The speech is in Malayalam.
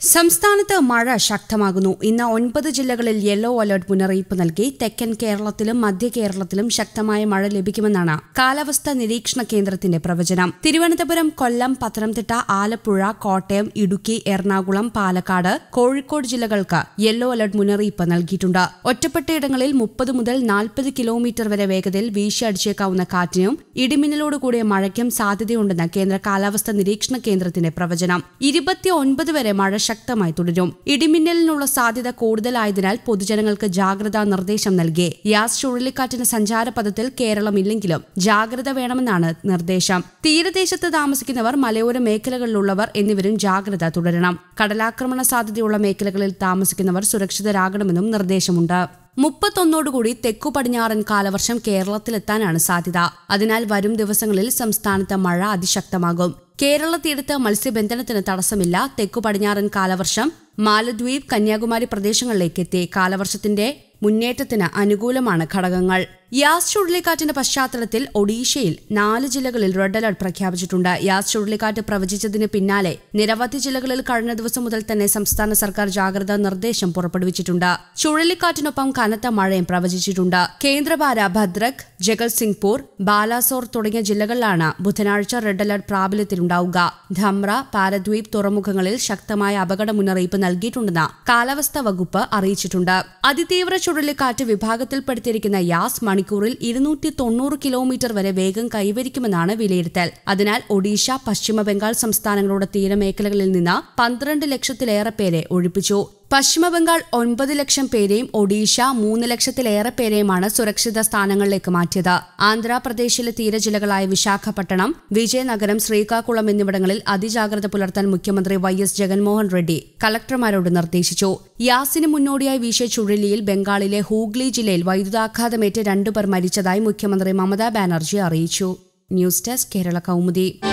സംസ്ഥാനത്ത് മഴ ശക്തമാകുന്നു. ഇന്ന് 9 ജില്ലകളിൽ യെല്ലോ അലർട്ട് മുന്നറിയിപ്പ് നൽകി. തെക്കൻ കേരളത്തിലും മധ്യ കേരളത്തിലും ശക്തമായ മഴ ലഭിക്കുമെന്നാണ് കാലാവസ്ഥാ നിരീക്ഷണ കേന്ദ്രത്തിന്റെ പ്രവചനം. തിരുവനന്തപുരം, കൊല്ലം, പത്തനംതിട്ട, ആലപ്പുഴ, കോട്ടയം, ഇടുക്കി, എറണാകുളം, പാലക്കാട്, കോഴിക്കോട് ജില്ലകൾക്ക് യെല്ലോ അലർട്ട് മുന്നറിയിപ്പ് നൽകിയിട്ടുണ്ട്. ഒറ്റപ്പെട്ടയിടങ്ങളിൽ 30 മുതൽ 40 കിലോമീറ്റർ വരെ വേഗതയിൽ വീശിയടിച്ചേക്കാവുന്ന കാറ്റിനും ഇടിമിന്നലോടുകൂടിയ മഴയ്ക്കും സാധ്യതയുണ്ടെന്ന് കേന്ദ്ര കാലാവസ്ഥാ നിരീക്ഷണ കേന്ദ്രത്തിന്റെ പ്രവചനം. 29 വരെ മഴ ശക്തമായി തുടരും. ഇടിമിന്നലിനുള്ള സാധ്യത കൂടുതലായതിനാൽ പൊതുജനങ്ങൾക്ക് ജാഗ്രതാ നിർദ്ദേശം നൽകി. യാസ് ചുഴലിക്കാറ്റിന് സഞ്ചാരപഥത്തിൽ കേരളമില്ലെങ്കിലും ജാഗ്രത വേണമെന്നാണ് നിർദ്ദേശം. തീരദേശത്ത് താമസിക്കുന്നവർ, മലയോര മേഖലകളിലുള്ളവർ എന്നിവരും ജാഗ്രത തുടരണം. കടലാക്രമണ സാധ്യതയുള്ള മേഖലകളിൽ താമസിക്കുന്നവർ സുരക്ഷിതരാകണമെന്നും നിർദ്ദേശമുണ്ട്. 31 തെക്കു പടിഞ്ഞാറൻ കാലവർഷം കേരളത്തിലെത്താനാണ് സാധ്യത. അതിനാൽ വരും ദിവസങ്ങളിൽ സംസ്ഥാനത്ത് മഴ അതിശക്തമാകും. കേരള തീരത്ത് മത്സ്യബന്ധനത്തിന് തടസ്സമില്ല. തെക്കു പടിഞ്ഞാറൻ കാലവർഷം മാലദ്വീപ്, കന്യാകുമാരി പ്രദേശങ്ങളിലേക്ക് എത്തി. കാലവർഷത്തിന്റെ മുന്നേറ്റത്തിന് അനുകൂലമാണ് ഘടകങ്ങൾ. യാസ് ചുഴലിക്കാറ്റിന്റെ പശ്ചാത്തലത്തിൽ ഒഡീഷയിൽ 4 ജില്ലകളിൽ റെഡ് അലർട്ട് പ്രഖ്യാപിച്ചിട്ടുണ്ട്. യാസ് ചുഴലിക്കാറ്റ് പ്രവചിച്ചതിന് പിന്നാലെ നിരവധി ജില്ലകളിൽ കഴിഞ്ഞ ദിവസം മുതൽ തന്നെ സംസ്ഥാന സർക്കാർ ജാഗ്രതാ നിർദ്ദേശം പുറപ്പെടുവിച്ചിട്ടുണ്ട്. ചുഴലിക്കാറ്റിനൊപ്പം കനത്ത മഴയും പ്രവചിച്ചിട്ടുണ്ട്. കേന്ദ്രപാര, ഭദ്രക്, ജഗത്സിംഗ്പൂർ, ബാലാസോർ തുടങ്ങിയ ജില്ലകളിലാണ് ബുധനാഴ്ച റെഡ് അലർട്ട് പ്രാബല്യത്തിലുണ്ടാവുക. ധമ്ര, പാരദ്വീപ് തുറമുഖങ്ങളിൽ ശക്തമായ അപകട മുന്നറിയിപ്പ് നൽകിയിട്ടുണ്ടെന്ന് കാലാവസ്ഥാ വകുപ്പ് അറിയിച്ചിട്ടുണ്ട്. അതിതീവ്ര ചുഴലിക്കാറ്റ് വിഭാഗത്തിൽപ്പെടുത്തിയിരിക്കുന്ന യാസ് മണിക്കൂറിൽ 290 കിലോമീറ്റർ വരെ വേഗം കൈവരിക്കുമെന്നാണ് വിലയിരുത്തൽ. അതിനാൽ ഒഡീഷ, പശ്ചിമ ബംഗാൾ സംസ്ഥാനങ്ങളുടെ തീരമേഖലകളിൽ നിന്ന് 12 ലക്ഷത്തിലേറെ പേരെ ഒഴിപ്പിച്ചു. പശ്ചിമ ബംഗാൾ 9 ലക്ഷം പേരെയും ഒഡീഷ 3 ലക്ഷത്തിലേറെ പേരെയുമാണ് സുരക്ഷിത സ്ഥാനങ്ങളിലേക്ക് മാറ്റിയത്. ആന്ധ്രാപ്രദേശിലെ തീരജില്ലകളായ വിശാഖപട്ടണം, വിജയനഗരം, ശ്രീകാകുളം എന്നിവിടങ്ങളിൽ അതിജാഗ്രത പുലർത്താൻ മുഖ്യമന്ത്രി YS ജഗൻമോഹൻ റെഡ്ഡി കളക്ടർമാരോട് നിർദ്ദേശിച്ചു. യാസിന് മുന്നോടിയായി വീശിയ ചുഴലിയിൽ ബംഗാളിലെ ഹൂഗ്ലി ജില്ലയിൽ വൈദ്യുതാഘാതമേറ്റ് 2 പേർ മരിച്ചതായി മുഖ്യമന്ത്രി മമതാ ബാനർജി അറിയിച്ചു. News desk, Kerala Kaumudi.